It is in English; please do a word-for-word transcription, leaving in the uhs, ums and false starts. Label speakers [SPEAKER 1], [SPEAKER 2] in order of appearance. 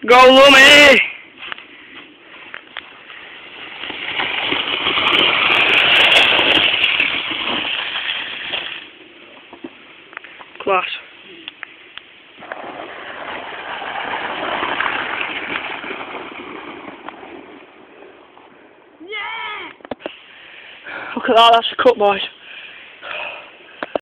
[SPEAKER 1] Go, Lummy! Class.
[SPEAKER 2] Yeah!
[SPEAKER 1] Look at that, that's a cut, boys.